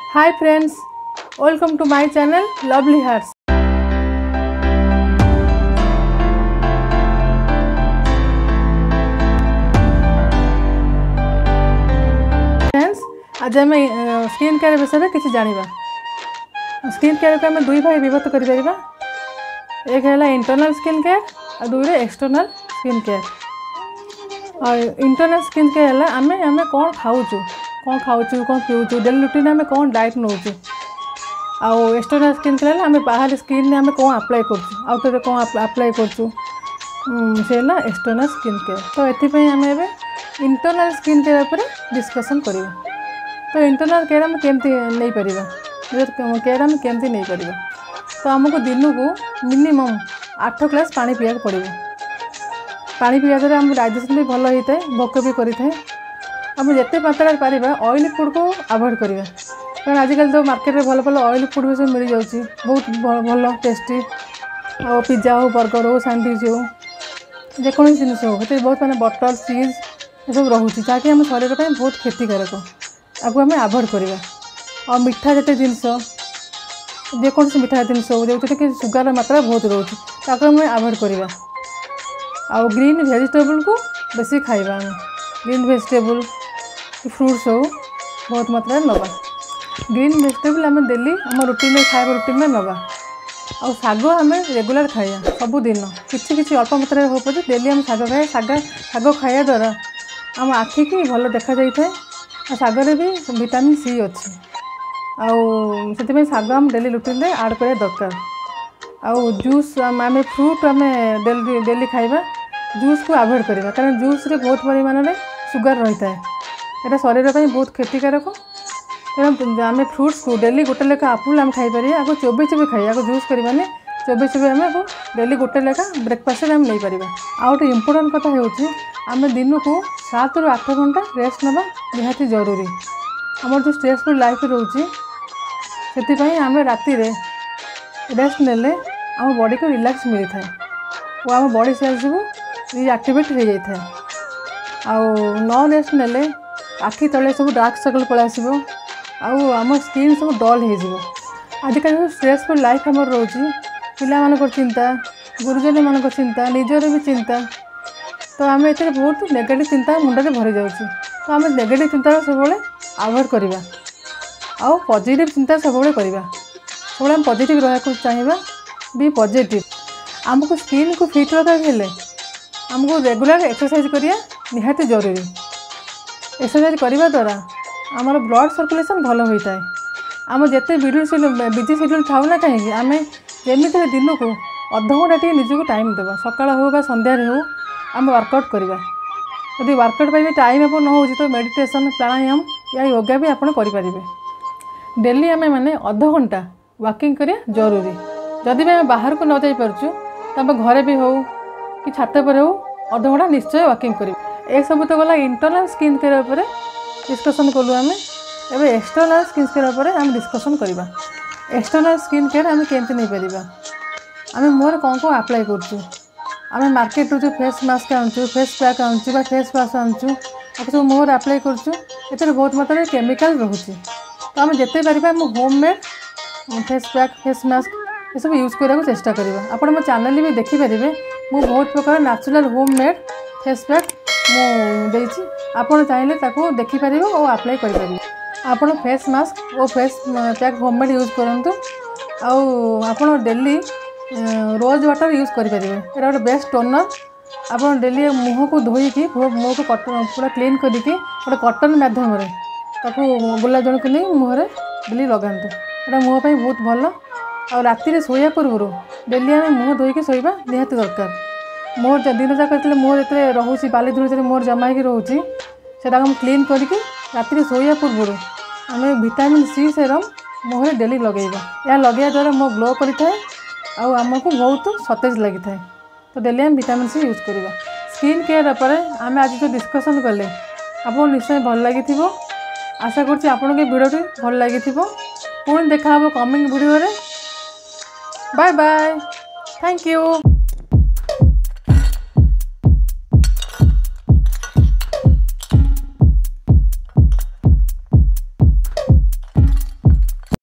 Hi friends, welcome to my channel Lovely Hearts. Friends, आज आम skin care विषय किसी जाना। स्किन केयर को आम दुई भाग विभक्त कर एक है इंटरनल स्किन केयर और दुई एक्सटर्नल स्किन केयर। और इंटरनल स्किन केयर है आम कौन खाऊँ कौन पीऊँ डेली रूटीन आम कौन डाइट नौ। आउ एक्सटर्नल स्किन केयर आम बाहर स्किन आम कौन अप्लाई कर कौन अप्लाई कर एक्सटर्नल स्किन केयर। तो ये आम ए इंटरनल स्किन केयर पर डिस्कसन करवा। तो इंटरनल केयर आम केमती नहीं पारिबा केयर आम केमती नहीं पारिबा। तो आमको दिन को मिनिमम 8 ग्लास पानी पीवा पड़ो। पानी पीवा द्वारा आम डाइजेशन भी भल होता है, भोक भी करें। आम जिते मात्रा पारिबा ऑयली फूड को अवॉइड करवा। कारण आजिकल तो मार्केट में भल भल ऑयली फूड भी सब मिल जाऊँगी, बहुत भल टेस्टी। और पिज्जा हो, बर्गर हो, सैंडविच हो, जेको जिनिस हो बहुत माने बटर चीज ये सब रोचे जहाँकि आम शरीर में बहुत क्षतिकारक। आपको आम अवॉइड करवा। और मीठा जिते जिनस जेको मीठा जिनस हो जो कि सुगर मात्रा बहुत रोचे ताको आम अवॉइड करवा। आउ ग्रीन वेजिटेबल को बेसी खाइबा। ग्रीन वेजिटेबल फ्रूट्स हो बहुत मात्रा नवा। ग्रीन वेजिटेबल आम डेली आम रूटीन खाଇବା रूटीन में नवा। और शाग आम रेगुलर खाया सबुदिन किसी अल्प मात्रा हो पड़े डेली आम शाग खाए। शाग खाया द्वारा आम आखि की भल देखा जाए। और शागरे भी विटामिन सी अच्छी। आउ शाग आम डेली रूटीन में आड करा दरकार। आउ जूस आम फ्रूट आम डेली खाइबा। जूस को अवॉइड करवा कारण जूस रे बहुत परिमाण में सुगर रही है। यहाँ शरीर पर बहुत क्षतिकारक। तेणु आम फ्रूट्स को डेली गोटे लेखा आपुल आम खाईपर। आपको चोबे चोबे खाई आपको जूस करवानी चोबे चोबे आम डेली गोटे लेखा ब्रेकफास्ट आम नहीं पार। आउ गोटे इम्पोर्टाट कथा हो आम दिन को 7 ରୁ 8 घंटा रेस्ट नवा निहाती जरूरी। आम जो स्ट्रेसफुल लाइफ रोचे से आम राति रेस्ट नेले आम बॉडी को रिलैक्स मिलता है और आम बॉडी सेल्स को रिएक्टिवेट हो जाता है। आउ न रेस्ट नेले आखि तले सब डार्क सर्कल पलि आसो। आम स्किन सब डल हो। आजिकल जो स्ट्रेसफुल लाइफ आम रोचे पिला चिंता गुरुजन मान चिंता निजर भी चिंता। तो आम ये बहुत नेगेटिव चिंता मुंडे भरी जाऊँगी। तो आम नेगेटिव चिंता सब अवॉइड करवा। आउ पॉजिटिव चिंता सब करवा। सब आम पॉजिटिव रहा चाहिए भी पॉजिटिव। आमको स्किन को फिट रखा आमको रेगुलर एक्सरसाइज करिया निहाती जरूरी। एक्सरसाइज करने द्वारा आमर ब्लड सर्कुलेशन भल होता है। आम जिते बिजी शेड्यूल थाऊ ना कहीं आम जमी दिन को अध घंटा निजक टाइम देवा। सकाळ हो बा संध्यारे हो आम वर्कआउट करवा। यदि वर्कआउट पर टाइम आप न हो तो मेडिटेशन प्राणायाम या योगा भी आप करें। डेली आम मैंने अध घंटा वॉकिंग करिया जरूरी। जदि भी आम बाहर को न जाई पारछु तो आम घरे भी हो कि छात पर हो अध घंटा निश्चय वॉकिंग करें। ए सब तो गला इंटरनल स्किन केयर पर डिस्कसन कलु। आम एवं एक्सटर्नल स्किन केयर पर आम डिस्कसन करवा। एक्सटर्नल स्किन केयर आम केमती नहीं पारिबा। आम मुहर कौन कौन अप्लाई करूँ आम मार्केट जो फेस मास्क आनुचु फेस पैक आनुचु बा फेस वाश आनुचु आप सब मुहर अप्लाई करूँ। ये बहुत मात्रा केमिकल रोचे। तो आम जिते पारिबा आम homemade face pack face mask ये सब यूज करने को चेष्टा करवा। आपण मो चैनल भी देखिपारे मु बहुत प्रकार नेचुरल होममेड फेस पैक मुझे आपड़ चाहिए देखिपारे और अप्लाई करें। आपड़ फेस मास्क और फेस पैक होममेड यूज करूँ। आप डेली रोज वाटर यूज करेंगे। ये गोटे बेस्ट टोनर। आप डेली मुँह को धोईकी मुँह को पूरा क्लीन करके गोटे कॉटन माध्यम गुलाब जल को नहीं मुहर डेली लगातु। यहाँ मुँह बहुत भल। और राति शोया पूर्व डेली आम मुँह धोईकी शोवा निहाती दरकार। मोर दिन जाक मुँह जो रोचे बाली धूल मोर जमा हो रोचे से क्लीन करके राति शोया पूर्व आम विटामिन सी सेरम मुहर डेली लगेगा। यह लगे द्वारा मुँह ग्लो करें और आमको बहुत सतेज लगी था। तो डेली आम विटामिन सी यूज करवा। स्किन केयर पर आम आज जो डिस्कसन कले आपको निश्चय भल लगी। आशा करुँच आपन के वीडियो भल लगी। पुणी देखा कमिंग वीडियो रे। Bye bye. Thank you.